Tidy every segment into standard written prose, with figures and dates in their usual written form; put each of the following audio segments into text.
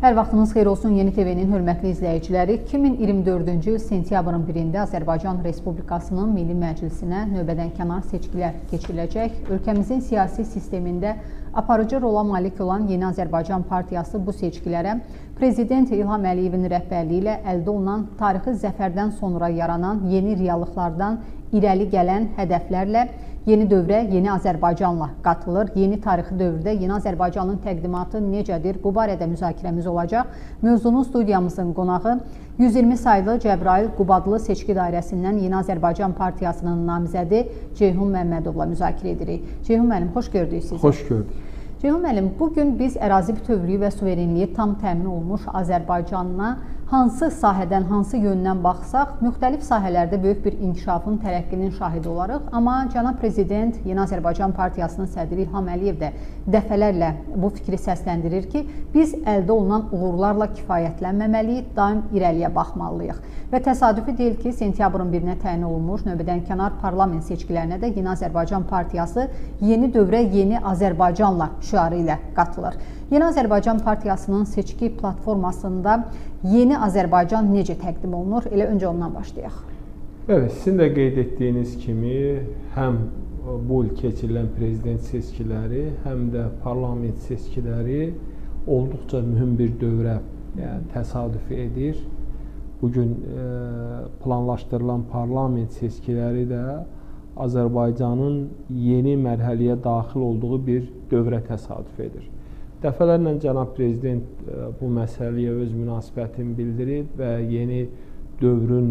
Hər vaxtınız xeyir olsun Yeni TV-nin hörmətli izləyiciləri. 2024-cü il sentyabrın 1-də Azərbaycan Respublikasının Milli Məclisinə növbədənkənar seçkilər keçiriləcək. Ölkəmizin siyasi sistemində aparıcı rola malik olan Yeni Azərbaycan Partiyası bu seçkilərə Prezident İlham Əliyevin rəhbərliyi ilə əldə olunan tarixi zəfərdən sonra yaranan yeni reallıqlardan irəli gələn hədəflərlə yeni dövrə, yeni Azərbaycanla qatılır. Yeni tarixi dövrdə yeni Azərbaycanın təqdimatı necədir? Bu barədə müzakirəmiz olacaq. Mövzunun studiyamızın qonağı 120 saylı Cəbrayıl Qubadlı seçki dairəsindən Yeni Azərbaycan Partiyasının namizədi Ceyhun Məmmədovla müzakirə edirik. Ceyhun müəllim, xoş gördük sizi. Xoş gördük. Ceyhun müəllim, bugün biz ərazi bütövlüyü və suverenliyi tam təmin olunmuş Azərbaycanına hansı sahədən, hansı yöndən baxsaq, müxtəlif sahələrdə böyük bir inkişafın, tərəqqinin şahidi olarıq. Amma cənab Prezident Yeni Azərbaycan Partiyasının sədri İlham Əliyev də dəfələrlə bu fikri səsləndirir ki, biz əldə olunan uğurlarla kifayətlənməməliyik, daim irəliyə baxmalıyıq. Və təsadüfi deyil ki, sentyabrın 1-nə təyin olunmuş növbədənkənar parlament seçkilərinə də Yeni Azərbaycan Partiyası yeni dövrə, yeni Azərbaycanla şüarı ilə qatılır. Yeni Azərbaycan Partiyasının seçki platformasında Yeni Azərbaycan necə təqdim olunur? Elə öncə ondan başlayaq. Evet, sizin də qeyd etdiyiniz kimi həm bu il keçirilən prezident seçkiləri, həm də parlament seçkiləri olduqca mühüm bir dövrə təsadüf edir. Bugün planlaşdırılan parlament seçkiləri də Azərbaycanın yeni mərhələyə daxil olduğu bir dövrə təsadüf edir. Dəfələrlə cənab prezident bu məsələyə öz münasibətini bildirib və yeni dövrün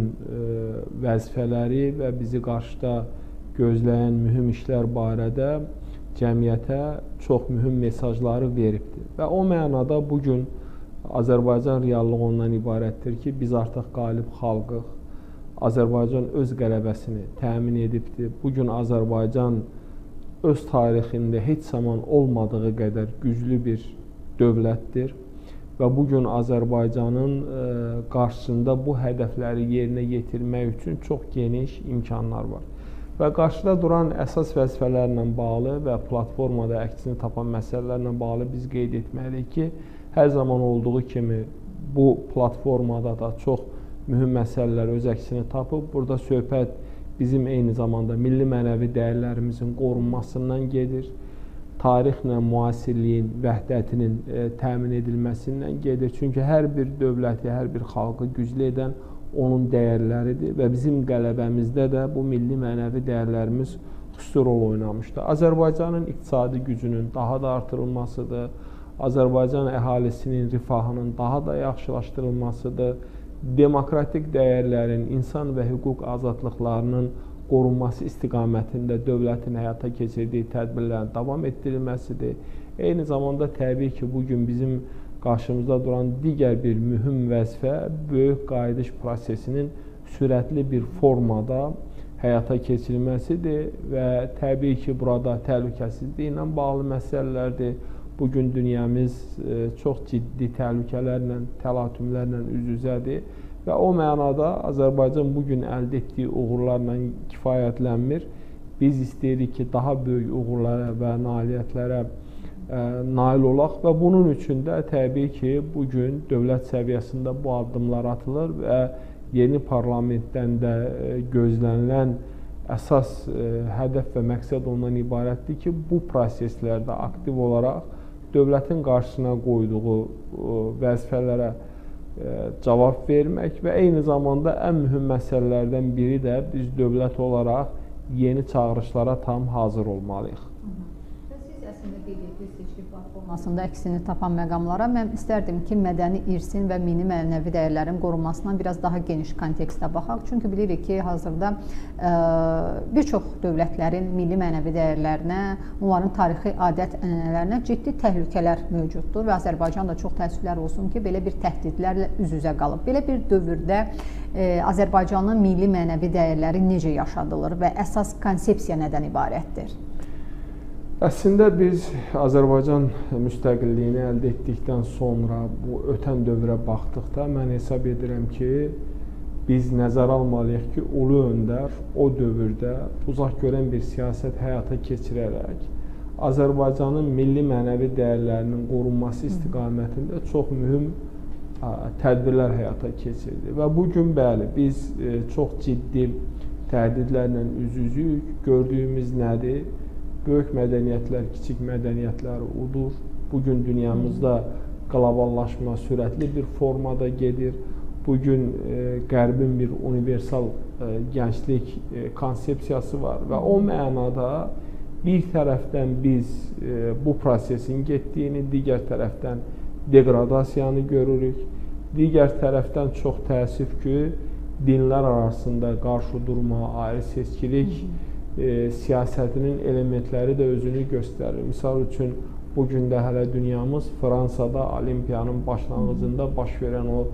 vəzifələri və bizi qarşıda gözləyən mühüm işlər barədə cəmiyyətə çox mühüm mesajları veribdir. Və o mənada bugün Azərbaycan reallığı ondan ibarətdir ki, biz artıq qalib xalqıq. Azərbaycan öz qələbəsini təmin edibdir. Bugün Azərbaycan öz tarixində heç zaman olmadığı qədər güclü bir dövlətdir və bugün Azərbaycanın qarşısında bu hədəfləri yerinə yetirmək üçün çox geniş imkanlar var. Və qarşıda duran əsas vəzifələrlə bağlı və platformada əksini tapan məsələlərlə bağlı biz qeyd etməliyik ki, hər zaman olduğu kimi bu platformada da çox mühüm məsələlər öz əksini tapıb. Burada söhbət bizim eyni zamanda milli mənəvi dəyərlərimizin qorunmasından gedir. Tarixlə müasirliyin, vəhdətinin təmin edilməsindən gedir. Çünki hər bir dövləti, hər bir xalqı güclü edən onun dəyərləridir və bizim qələbəmizdə də bu milli mənəvi dəyərlərimiz xüsusi rol oynamışdır. Azərbaycanın iqtisadi gücünün daha da artırılmasıdır. Azərbaycan əhalisinin rifahının daha da yaxşılaşdırılmasıdır. Demokratik dəyərlərin, insan və hüquq azadlıqlarının qorunması istiqamətində dövlətin həyata keçirdiyi tədbirlərin davam etdirilməsidir. Eyni zamanda təbii ki, bugün bizim qarşımızda duran digər bir mühüm vəzifə böyük qayıdış prosesinin sürətli bir formada həyata keçirilməsidir və təbii ki, burada təhlükəsizliyi ilə bağlı məsələlərdir. Bugün dünyamız çox ciddi təhlükələrlə, təlatümlərlə üz-üzədir və o mənada Azərbaycan bugün əldə etdiyi uğurlarla kifayətlənmir. Biz istəyirik ki, daha böyük uğurlara və nailiyyətlərə nail olaq və bunun üçün də təbii ki, bugün dövlət səviyyəsində bu addımlar atılır və yeni parlamentdən də gözlənilən əsas hədəf və məqsəd ondan ibarətdir ki, bu proseslərdə aktiv olaraq dövlətin qarşısına qoyduğu vəzifələrə cavab vermək və eyni zamanda ən mühüm məsələlərdən biri də biz dövlət olaraq yeni çağırışlara tam hazır olmalıyıq. Siz əslində qeyd etdiniz seçki platformasında əksini tapan məqamlara mən istərdim ki, mədəni irsin və milli mənəvi dəyərlərin qorunmasına biraz daha geniş kontekstdə baxaq. Çünki bilirik ki, hazırda bir çox dövlətlərin milli mənəvi dəyərlərinə, onların tarixi adət-ənənələrinə ciddi təhlükələr mövcuddur və Azərbaycan da çox təəssüflər olsun ki, belə bir təhdidlərlə üz-üzə qalıb. Belə bir dövrdə Azərbaycanın milli mənəvi dəyərləri necə yaşadılır və əsas konsepsiya nədən ibarətdir? Əslində biz Azərbaycan müstəqilliyini əldə etdikdən sonra bu ötən dövrə baxdıqda mən hesab edirəm ki, biz nəzərə almalıyıq ki, ulu öndər o dövrdə uzaq görən bir siyasət həyata keçirərək Azərbaycanın milli mənəvi dəyərlərinin qorunması istiqamətində çox mühüm tədbirlər həyata keçirdi. Və bugün bəli, biz çox ciddi təhdidlərlə üz-üzüyük. Gördüyümüz nədir? Böyük mədəniyyətlər, kiçik mədəniyyətləri udur. Bugün dünyamızda qloballaşma sürətli bir formada gedir. Bugün Qərbin bir universal gənclik konsepsiyası var və o mənada bir tərəfdən biz bu prosesin getdiyini, digər tərəfdən degradasiyanı görürük. Digər tərəfdən çox təəssüf ki, dinlər arasında qarşıdurma, ayrı seçkilik siyasətinin elementləri də özünü göstərir. Misal üçün, bugün də hələ dünyamız Fransada olimpiyanın başlanğıcında baş verən o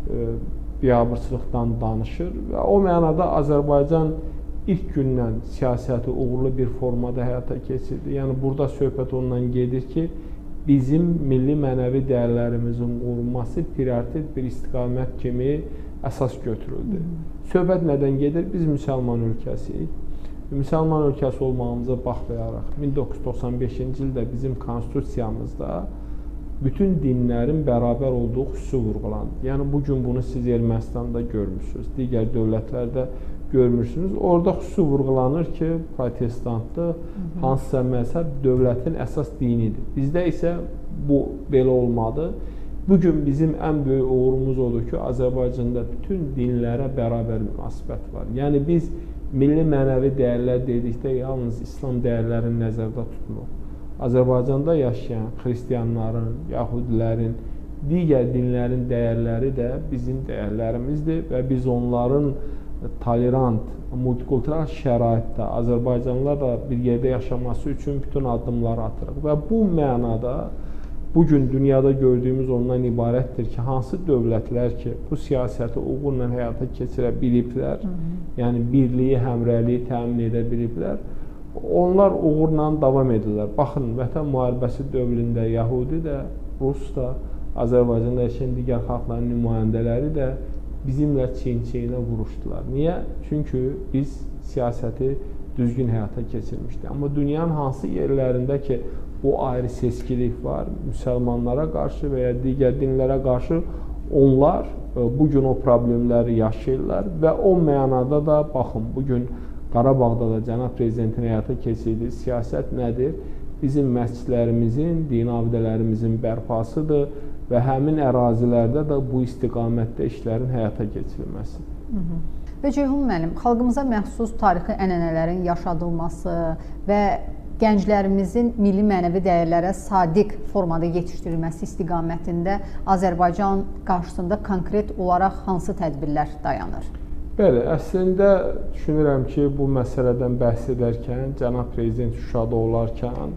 biabırçılıqdan danışır və o mənada Azərbaycan ilk gündən siyasəti uğurlu bir formada həyata keçirdi. Yəni, burada söhbət ondan gedir ki, bizim milli mənəvi dəyərlərimizin qorunması prioritet bir istiqamət kimi əsas götürüldü. Söhbət nədən gedir? Biz müsəlman ölkəsiyik. Müsəlman ölkəsi olmağımıza baxmayaraq, 1995-ci ildə bizim konstitusiyamızda bütün dinlərin bərabər olduğu xüsusi vurğulandı. Yəni, bugün bunu siz Ermənistanda görmürsünüz, digər dövlətlərdə görmürsünüz. Orada xüsusi vurğulanır ki, protestantlıq, hansısa məzhəb dövlətin əsas dinidir. Bizdə isə bu belə olmadı. Bugün bizim ən böyük uğurumuz odur ki, Azərbaycanda bütün dinlərə bərabər münasibət var. Yəni, biz milli mənəvi dəyərlər dedikdə yalnız İslam dəyərlərini nəzərdə tutmuruq. Azərbaycanda yaşayan xristianların, yahudilərin, digər dinlərin dəyərləri də bizim dəyərlərimizdir və biz onların tolerant, multikultural şəraitdə Azərbaycanlılar da bir yerdə yaşaması üçün bütün addımları atırıq. Və bu mənada bugün dünyada gördüyümüz ondan ibarətdir ki, hansı dövlətlər ki, bu siyasəti uğurla həyata keçirə biliblər, yəni birliyi, həmrəyliyi təmin edə biliblər, onlar uğurla davam edirlər. Baxın, Vətən müharibəsi dövründə Yahudi də, Rus da, Azərbaycanda yaşayan digər xalqların nümayəndələri də bizimlə çiyin-çiyinə vuruşdular. Niyə? Çünki biz siyasəti düzgün həyata keçirmişdik. Amma dünyanın hansı yerlərində ki, bu ayrı seçkilik var, müsəlmanlara qarşı və ya digər dinlərə qarşı onlar bugün o problemləri yaşayırlar və o mənada da, baxın, bugün Qarabağda da cənab prezidentin həyata keçirdiyi siyasət nədir? Bizim məscidlərimizin, dini abidələrimizin bərpasıdır və həmin ərazilərdə də bu istiqamətdə işlərin həyata keçirilməsidir. Və Ceyhun müəllim, xalqımıza məxsus tarixi ənənələrin yaşadılması və gənclərimizin milli mənəvi dəyərlərə sadiq formada yetişdirilməsi istiqamətində Azərbaycan qarşısında konkret olaraq hansı tədbirlər dayanır? Bəli, əslində düşünürəm ki, bu məsələdən bəhs edərkən cənab prezident Şuşada olarkən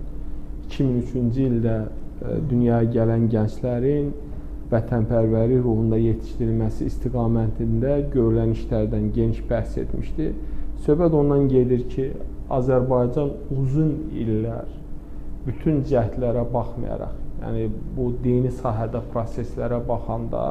2003-cü ildə dünyaya gələn gənclərin vətənpərvərlik ruhunda yetişdirilməsi istiqamətində görülən işlərdən geniş bəhs etmişdi. Söhbət ondan gedir ki, Azərbaycan uzun illər bütün cəhdlərə baxmayaraq, yəni bu dini sahədə proseslərə baxanda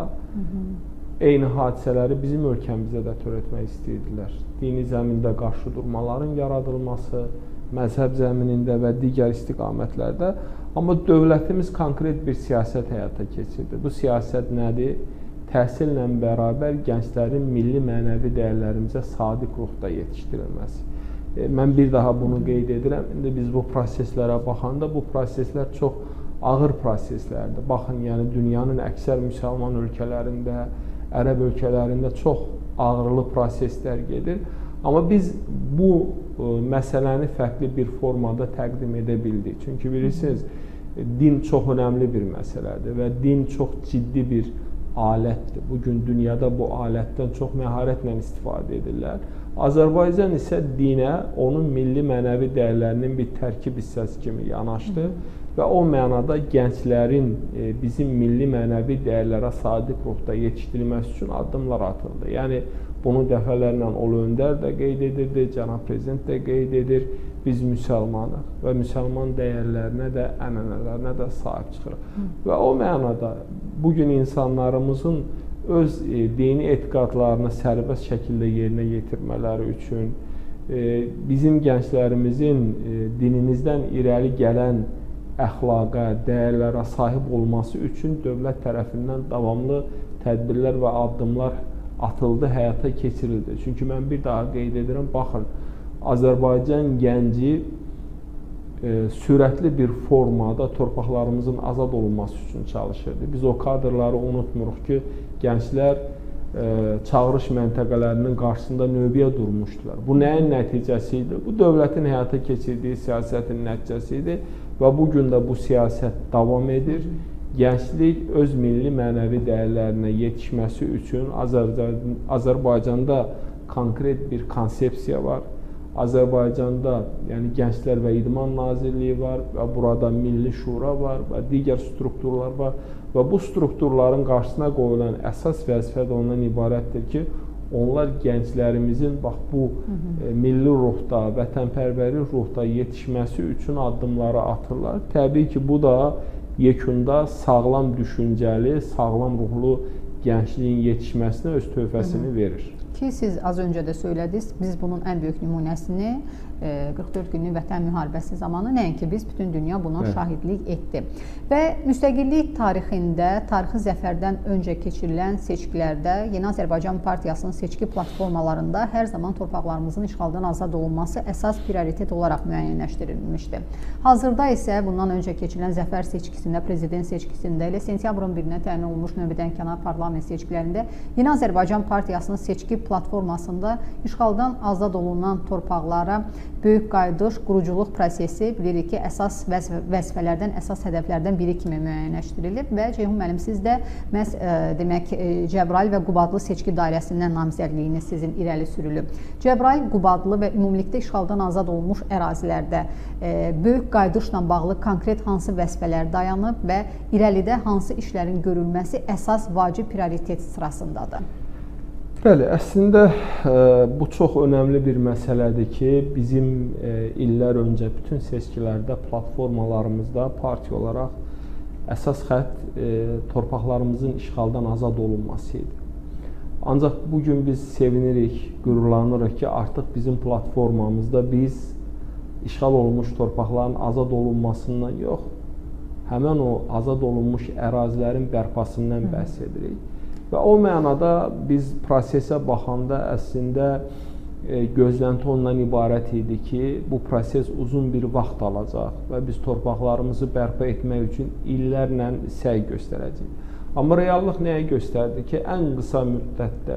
eyni hadisələri bizim ölkəmizdə də törətmək istəyirdilər. Dini zəmində qarşıdurmaların yaradılması, məzhəb zəminində və digər istiqamətlərdə. Amma dövlətimiz konkret bir siyasət həyata keçirdi. Bu siyasət nədir? Təhsillə bərabər gənclərin milli mənəvi dəyərlərimizə sadiq ruhda yetişdirilməsi. Mən bir daha bunu qeyd edirəm. İndi biz bu proseslərə baxanda bu proseslər çox ağır proseslərdir. Baxın, yəni dünyanın əksər müsəlman ölkələrində, ərəb ölkələrində çox ağırlı proseslər gedir. Amma biz bu məsələni fərqli bir formada təqdim edə bildik. Çünki bilirsiniz, din çox önəmli bir məsələdir və din çox ciddi bir alətdir. Bugün dünyada bu alətdən çox məharətlə istifadə edirlər. Azərbaycan isə dinə onun milli mənəvi dəyərlərinin bir tərkib hissəsi kimi yanaşdı və o mənada gənclərin bizim milli mənəvi dəyərlərə sadiq ruhda yetişdirilməsi üçün addımlar atıldı. Yəni, bunu dəfələrlə Ulu Öndər də qeyd edirdi, cənab prezident də qeyd edir. Biz müsəlmanıq və müsəlman dəyərlərinə də, ənənələrinə də sahib çıxırıq. Və o mənada bugün insanlarımızın öz dini etiqadlarını sərbəst şəkildə yerinə yetirmələri üçün, bizim gənclərimizin dinimizdən irəli gələn əxlaqa, dəyərlərə sahib olması üçün dövlət tərəfindən davamlı tədbirlər və addımlar atıldı, həyata keçirildi. Çünki mən bir daha qeyd edirəm, baxın, Azərbaycan gənci sürətli bir formada torpaqlarımızın azad olunması üçün çalışırdı. Biz o kadrları unutmuruq ki, gənclər çağırış məntəqələrinin qarşısında növbəyə durmuşdular. Bu nəyin nəticəsi idi? Bu dövlətin həyata keçirdiyi siyasətin nəticəsi idi və bugün də bu siyasət davam edir. Gənclik öz milli mənəvi dəyərlərinə yetişməsi üçün Azərbaycanda konkret bir konsepsiya var. Azərbaycanda yəni Gənclər və İdman Nazirliyi var və burada Milli Şura var və digər strukturlar var və bu strukturların qarşısına qoyulan əsas vəzifə də ondan ibarətdir ki, onlar gənclərimizin bax bu milli ruhda, vətənpərvərlik ruhda yetişməsi üçün addımları atırlar. Təbii ki, bu da yekunda sağlam düşüncəli, sağlam ruhlu gəncliyin yetişməsinə öz töhfəsini verir. Ki, siz az öncə də söylədiniz, biz bunun ən böyük nümunəsini 44 günlük vətən müharibəsi zamanı nəinki biz, bütün dünya buna şahidlik etdi. Və müstəqillik tarixində, tarixi zəfərdən öncə keçirilən seçkilərdə Yeni Azərbaycan Partiyasının seçki platformalarında hər zaman torpaqlarımızın işğaldan azad olunması əsas prioritet olaraq müəyyənləşdirilmişdi. Hazırda isə bundan öncə keçirilən zəfər seçkisində, prezident seçkisində, elə sentyabrın 1-nə təyin olunmuş növbədənkənar parlament seçkilərində Yeni Azərbaycan Partiyasının seçki platformasında işğaldan azad olunan torpaqlara böyük qayıdış, quruculuq prosesi bilirik ki, əsas vəzifələrdən, əsas hədəflərdən biri kimi müəyyənləşdirilib və Ceyhun müəllim, siz də məhz demək Cəbrayıl və Qubadlı seçki dairəsindən namizədliyiniz sizin irəli sürülüb. Cəbrayıl, Qubadlı və ümumilikdə işğaldan azad olunmuş ərazilərdə böyük qayıdışla bağlı konkret hansı vəzifələr dayanıb və irəlidə hansı işlərin görülməsi əsas vacib prioritet sırasındadır? Bəli, əslində bu çox önəmli bir məsələdir ki, bizim illər öncə bütün seçkilərdə, platformalarımızda partiya olaraq əsas xətt torpaqlarımızın işğaldan azad olunması idi. Ancaq bugün biz sevinirik, qürurlanırıq ki, artıq bizim platformamızda biz işğal olunmuş torpaqların azad olunmasından yox, həmən o azad olunmuş ərazilərin bərpasından bəhs edirik. Və o mənada biz prosesə baxanda əslində gözlənti ondan ibarət idi ki, bu proses uzun bir vaxt alacaq və biz torpaqlarımızı bərpa etmək üçün illərlə səy göstərəcəyik. Amma reallıq nəyə göstərdi ki, ən qısa müddətdə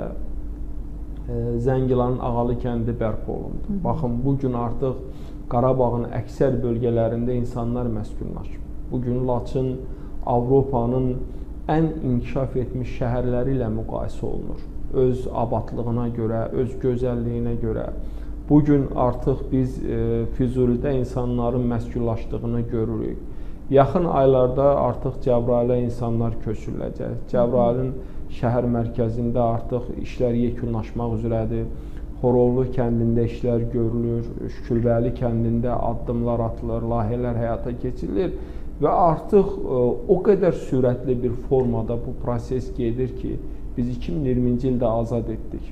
Zəngilanın Ağalı kəndi bərpa olundu. Baxın, bugün artıq Qarabağın əksər bölgələrində insanlar məskunlaşıb. Bugün Laçın Avropanın ən inkişaf etmiş şəhərləri ilə müqayisə olunur. Öz abadlığına görə, öz gözəlliyinə görə. Bugün artıq biz Füzulidə insanların məskunlaşdığını görürük. Yaxın aylarda artıq Cəbrayıla insanlar köçürüləcək. Cəbrayılın şəhər mərkəzində artıq işlər yekunlaşmaq üzrədir. Horollu kəndində işlər görülür, Şükürbəli kəndində addımlar atılır, layihələr həyata keçirilir. Və artıq o qədər sürətli bir formada bu proses gedir ki, biz 2020-ci ildə azad etdik.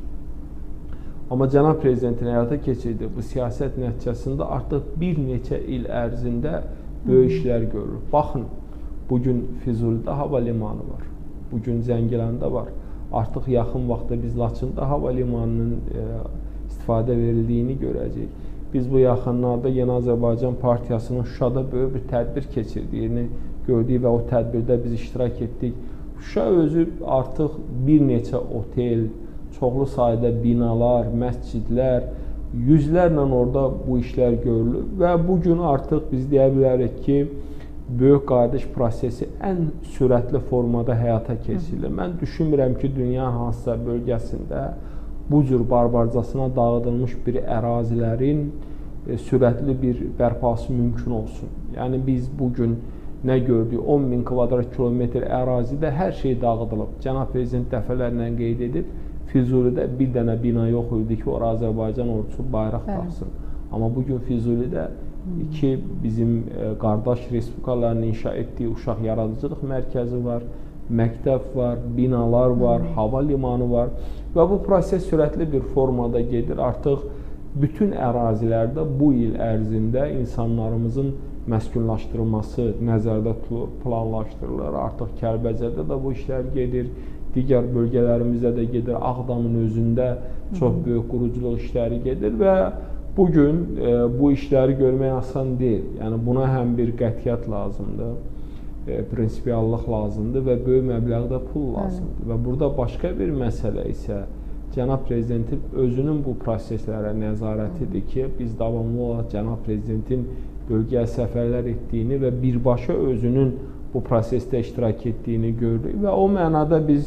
Amma Cənab Prezidentin həyata keçirdiyi bu siyasət nəticəsində artıq bir neçə il ərzində böyük işlər görülür. Baxın, bugün Füzulidə hava limanı var, bugün Zəngilanda var. Artıq yaxın vaxtda biz Laçında hava limanının istifadə verildiyini görəcəyik. Biz bu yaxınlarda Yeni Azərbaycan Partiyasının Şuşada böyük bir tədbir keçirdiyini gördük və o tədbirdə biz iştirak etdik. Şuşa özü artıq bir neçə otel, çoxlu sayda binalar, məscidlər, yüzlərlə orada bu işlər görülür və bugün artıq biz deyə bilərik ki, böyük qayıdış prosesi ən sürətli formada həyata keçirilir. Mən düşünmürəm ki, dünyanın hansısa bölgəsində bu cür barbarcasına dağıdılmış bir ərazilərin sürətli bir bərpası mümkün olsun. Yəni biz bugün nə gördük? 10.000 kvadrat kilometr ərazidə hər şey dağıdılıb. Cənab Prezident dəfələrlə qeyd edib, Füzulidə bir dənə bina yox idi ki, orada Azərbaycan ordusu bayraq taxsın. Amma bugün Füzulidə iki bizim qardaş respublikaların inşa etdiyi uşaq yaradıcılıq mərkəzi var, məktəb var, binalar var, hava limanı var və bu proses sürətli bir formada gedir. Artıq bütün ərazilərdə bu il ərzində insanlarımızın məskunlaşdırılması nəzərdə tutulur, planlaşdırılır. Artıq Kəlbəcərdə də bu işlər gedir, digər bölgələrimizdə də gedir. Ağdamın özündə çox böyük quruculuq işləri gedir və bugün bu işləri görmək asan deyil. Yəni buna həm bir qətiyyət lazımdır, prinsipiallıq lazımdır və böyük məbləğdə pul lazımdır. Və burada başqa bir məsələ isə Cənab Prezidentin özünün bu proseslərə nəzarətidir ki, biz davamlı olaraq Cənab Prezidentin bölgəyə səfərlər etdiyini və birbaşa özünün bu prosesdə iştirak etdiyini görürük və o mənada biz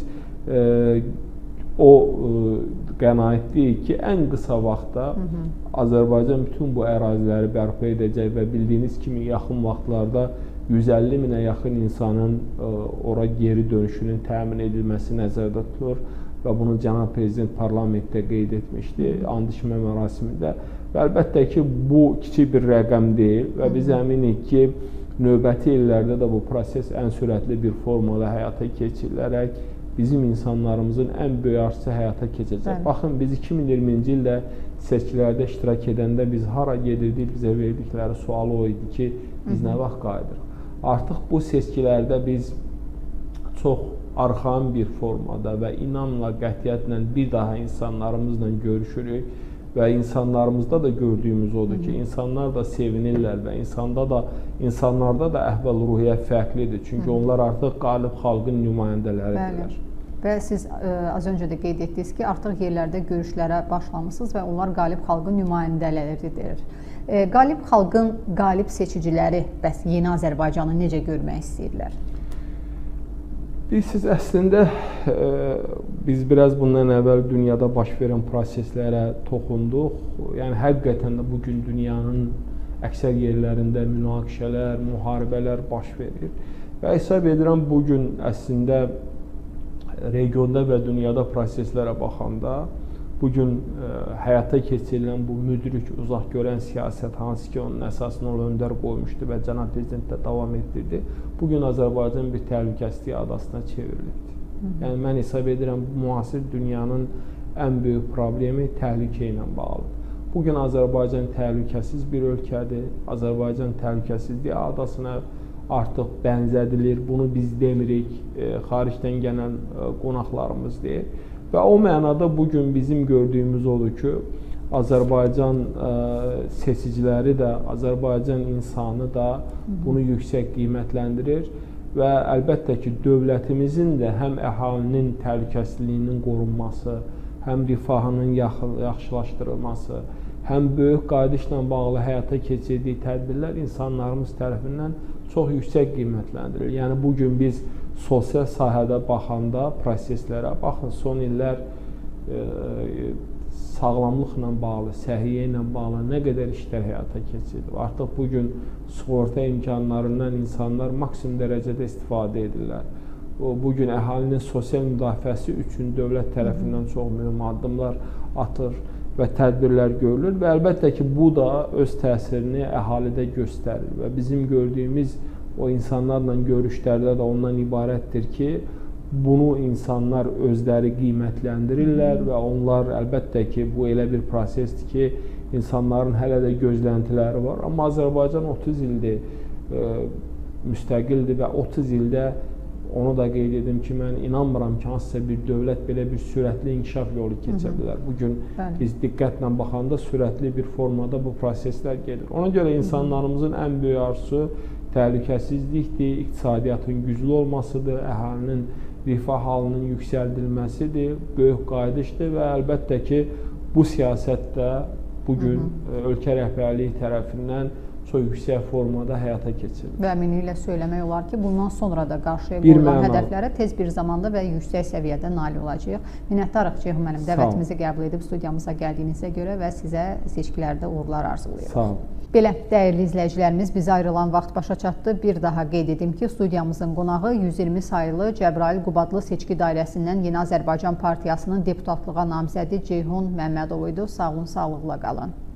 o qənaətdəyik ki, ən qısa vaxtda Azərbaycan bütün bu əraziləri bərpa edəcək və bildiyiniz kimi yaxın vaxtlarda 150 minə yaxın insanın ora geri dönüşünün təmin edilməsi nəzərdə tutulur və bunu Cənab Prezident parlamentdə qeyd etmişdi, and içmə mərasimində. Və əlbəttə ki, bu kiçik bir rəqəm deyil və biz əminik ki, növbəti illərdə də bu proses ən sürətli bir formada həyata keçirilərək bizim insanlarımızın ən böyük arzusu həyata keçəcək. Baxın, biz 2020-ci ildə seçkilərdə iştirak edəndə biz hara gedirdik, bizə verdikləri sualı o idi ki, biz nə vaxt qayıdırıq? Artıq bu seçkilərdə biz çox arxain bir formada və inamla, qətiyyətlə bir daha insanlarımızla görüşürük və insanlarımızda da gördüyümüz odur ki, insanlar da sevinirlər və insanlarda da əhval-ruhiyyə fərqlidir. Çünki onlar artıq qalib xalqın nümayəndələridirlər. Və siz az öncə də qeyd etdiniz ki, artıq yerlərdə görüşlərə başlamışsınız və onlar qalib xalqın nümayəndələridir. Qalib xalqın qalib seçiciləri bəs yeni Azərbaycanı necə görmək istəyirlər? Siz əslində biz biraz bundan əvvəl dünyada baş verən proseslərə toxunduq. Yəni həqiqətən də bugün dünyanın əksər yerlərində münaqişələr, müharibələr baş verir. Və hesab edirəm bugün əslində regionda və dünyada proseslərə baxanda bugün həyata keçirilən bu müdrik, uzaq görən siyasət, hansı ki onun əsasını öndər qoymuşdu və Cənab Prezident də davam etdirdi, bugün Azərbaycan bir təhlükəsizlik adasına çevrilibdir. Yəni mən hesab edirəm müasir dünyanın ən böyük problemi təhlükə ilə bağlıdır. Bugün Azərbaycan təhlükəsiz bir ölkədir. Azərbaycan təhlükəsizlik adasına artıq bənzədilir. Bunu biz demirik, xaricdən gələn qonaqlarımız deyir. Və o mənada bugün bizim gördüyümüz odur ki, Azərbaycan seçiciləri də, Azərbaycan insanı da bunu yüksək qiymətləndirir və əlbəttə ki, dövlətimizin də həm əhalinin təhlükəsizliyinin qorunması, həm rifahının yaxşılaşdırılması, həm böyük qayıdışla bağlı həyata keçirdiyi tədbirlər insanlarımız tərəfindən çox yüksək qiymətləndirilir. Yəni, bugün biz sosial sahədə baxanda proseslərə, baxın, son illər sağlamlıqla bağlı, səhiyyə ilə bağlı nə qədər işlər həyata keçirilir. Artıq bugün sığorta imkanlarından insanlar maksimum dərəcədə istifadə edirlər. Bugün əhalinin sosial müdafiəsi üçün dövlət tərəfindən çox mühüm addımlar atır və tədbirlər görülür və əlbəttə ki, bu da öz təsirini əhalidə göstərir və bizim gördüyümüz o insanlarla görüşlərdə də ondan ibarətdir ki, bunu insanlar özləri qiymətləndirirlər və onlar əlbəttə ki, bu elə bir prosesdir ki, insanların hələ də gözləntiləri var. Amma Azərbaycan 30 ildir müstəqildir və 30 ildə onu da qeyd edim ki, mən inanmıram ki, hansısa bir dövlət belə bir sürətli inkişaf yolu keçə bilər. Bugün biz diqqətlə baxanda sürətli bir formada bu proseslər gedir. Ona görə insanlarımızın ən böyük arzusu təhlükəsizlikdir, iqtisadiyyatın güclü olmasıdır, əhalinin rifah halının yüksəldilməsidir, böyük qayıdışdır və əlbəttə ki, bu siyasət də bugün ölkə rəhbərliyi tərəfindən çox yüksək formada həyata keçirilir. Və əminliklə söyləmək olar ki, bundan sonra da qarşıya qoyulan hədəflərə tez bir zamanda və yüksək səviyyədə nail olacağıq. Minnətdarıq Ceyhun müəllim, dəvətimizi qəbul edib studiyamıza gəldiyinizə görə və sizə seçkilərdə uğurlar arzulayırıq. Sağ olun. Belə, dəyərli izləyicilərimiz, bizə ayrılan vaxt başa çatdı. Bir daha qeyd edim ki, studiyamızın qonağı 120 sayılı Cəbrayıl Qubadlı seçki dairəsindən Yeni Azərbaycan Partiyasının deputatlığa namizədi Ceyhun Məmmədov idi. Sağ olun, sağlıqla qalın.